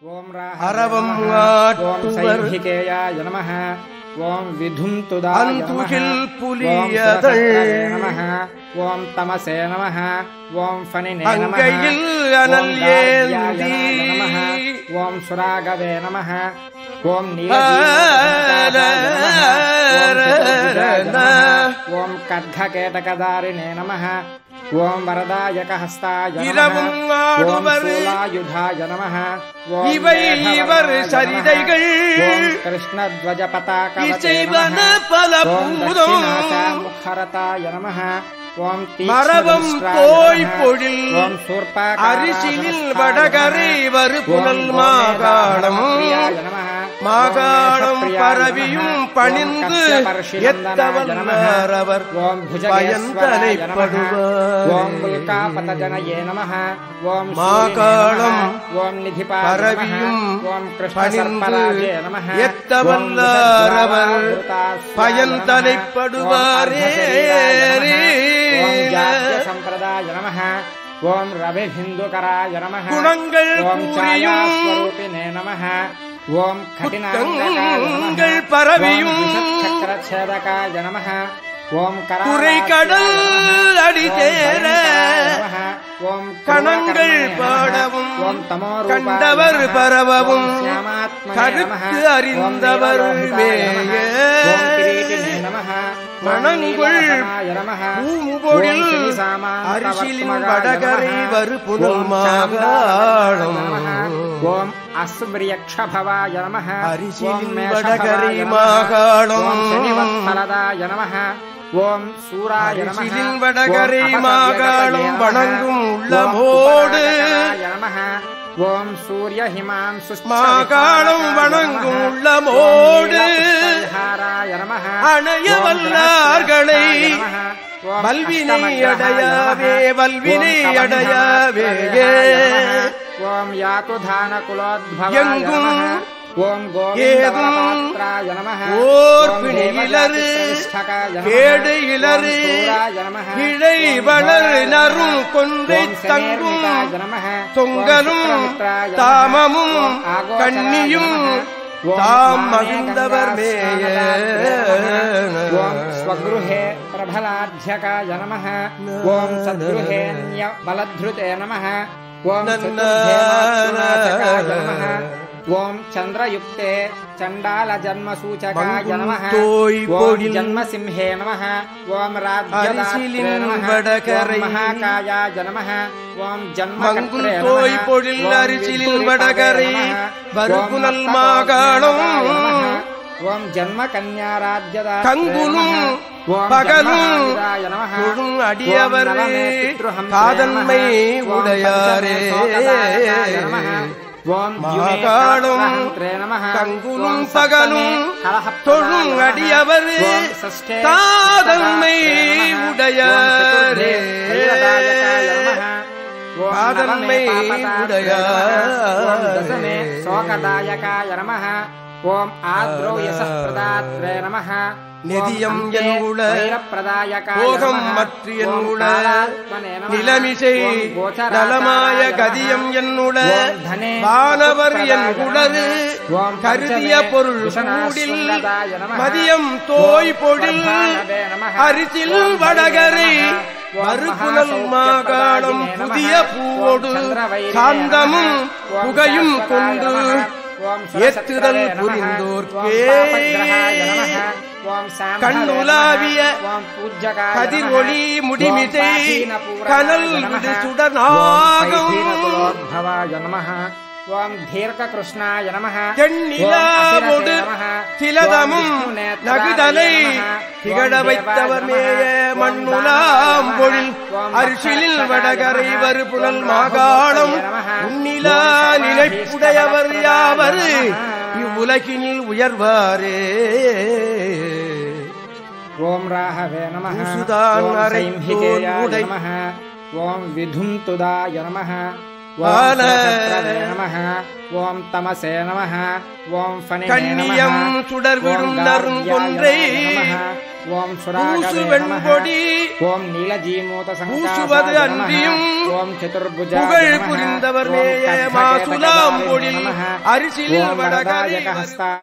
ஓம் அரவம் ஓம் சைம்பிகேயாய நமஹ. ஓம் விதும் துதாய நமஹ. புலியதள் நமஹ. ஓம் தமசே நமஹ. ஓம் ஃபனினே நமஹ. அங்கையில் அனல் ஏந்தி நமஹ. ஓம் சுராகவே நமஹ. ஓம் ஓம் கத்ககேடகதாரிணே நமஹ. ஓம் வரதாயகஹஸ்தாய இரவும் சூலாயுதாய நமஹ. இவை இவர் சரிதைகள் கிருஷ்ணத்வஜ பதாகவதே இசைவன பல பூதம் முखरताय நமஹ. ஓம் மரபம் தோய் பொழில் ஓம் சூர்பா அரிசிலில் வடகரை வரு புனல் மாகாணம் மாகாணம் பரவியும் பணிந்து எத்தவல்லவர் பயந்தலைப்படுவர். ஓம் முல்காபதஜனயே நமஹ. ஓம் மாகாணம் பரவியும் பணிந்து எத்தவல்லவர் பயந்தலைப்படுவாரே. சம்பிரதாய நமஹ. ஓம் ரவிபிந்துகராய நமஹ. குணங்கள் ஓம் சாயாஸ்வரூபிணே நமஹ. ஓம் குற்றங்கள் பரவியும் சக்கரச்சேதகாய நமஹ. ஓம் குறை கடல் அடிதேர ஓம் கணங்கள் பாடவும் ஓம் தமோரூபாய கண்டவர் பரவவும் ஞாமாத்மனே கருத்து அறிந்தவர் மேய மணங்குள் பூம்பொழில் அரிசிலின் வடகரை வரு புனல் மாகாணம். ஓம் அஸ்விரியக்ஷபவாய நமஹ. அரிசிலின் வடகரை மாகாணம் ஃபலதாய நமஹ. ஓம் சூராய நமஹ. அரிசிலின் வடகரை மாகாணம் வணங்கும் உள்ளமோடு நமஹ. ஓம் சூரிய ஹிமாம்சு மாகாணம் வணங்கும் உள்ளமோடு நமஹ. அணைய வல்லார்களை வல்வினை அடையாவே வல்வினை அடையாவே. ஓம் யாதுதான குலோத்பவாய எங்கும் நமஹ. ஓம் கோவிந்தவரபாத்ராய நமஹ. ஓர் பிணியிலரு கேடு இலரு இழை வளர் நரும் கொன்றை தங்கும் தொங்கலும் தாமமும் கண்ணியும் தாம் மகிழ்ந்தவர் மேய. ஓம் ஸ்வக்ருஹே பிரபலாத்யகாய நமஹ. ஓம் சத்ருஹேன்ய பலத்ருதே நமஹ. ஓம் சதுர்தேவாத்மநாசகாய நமஹ. ஓம் சந்திரயுக்தே சண்டால ஜன்மசூச்சகாய நமஹ. ஓம் ஜன்மசிம்ஹே நமஹ. ஓம் ராஜ்யதாத்ரே நமஹ. ஓம் மகாகாயாய நமஹ. ஓம் ஜன்மகர்த்ரே நமஹ. தோய் பொழில் அரிசிலில் வடகரை வருபுனல் மாகாணம் ஓம் ஜன்ம கன்யா ராஜ்யதாத்ரே கங்குலும் பகலும் தொழும் அடியவரே காதன்மை உடையாரே. மாகாணம் கங்குலும் பகலும் தொழும் அடியவரே காதன்மை உடையாரே. காதன்மை உடையாரே. சோகதாயகாய நமஹ. ஓம் ஆத்ரோ யசப்ரதாத்ரே நமஹ. நெதியம் என்குள போகம் மற்ற என்குள நிலமிசை நலமாய கதியம் என்னுள வானவர் என்குளரு கருதிய பொருள் கூடில் மதியம் தோய் பொழில் அரிசில் வடகரை மறுபுனல் மாகாணம் புதிய பூவோடு சாந்தமும் புகையும் கொண்டு ஏத்துதல் புரிந்தோர்க்கே கண்ணுலாவிய கதிர் ஒளி முடிமிசை கனல் விடு சுடனாகும் ஓம் தீர்க்க கிருஷ்ணாய நமஹ. தென்னிலாவோடு திலதமும் நகுதலை திகழ வைத்தவர் மேய மண்ணுலாம் பொழில் அரிசிலில் வடகரை வரு புனல் மாகாணம் உன்னிலா நினைப்புடையவர் யாவர் இவ்வுலகினில் உயர்வாரே. ஓம் ராகவே நமஹ. சுதான் ஓம் அரை சைம்பிகேயாய உடை நமஹ. ஓம் விதும் துதாய நமஹ. ஓம் நமஹ ஓம் தமசே நமஹ ஓம் ஃபனினே கண்ணியம் சுடர்விடும் நறுங்கொன்றை ஓம் சுராகவே நமஹ ஓம் நீலஜீமூத பூசுவது அன்றியும் ஓம் சதுர்புஜ புகழ் புரிந்தவர் மேய மாசுலாம் பொழில் அரிசிலில் வடகரை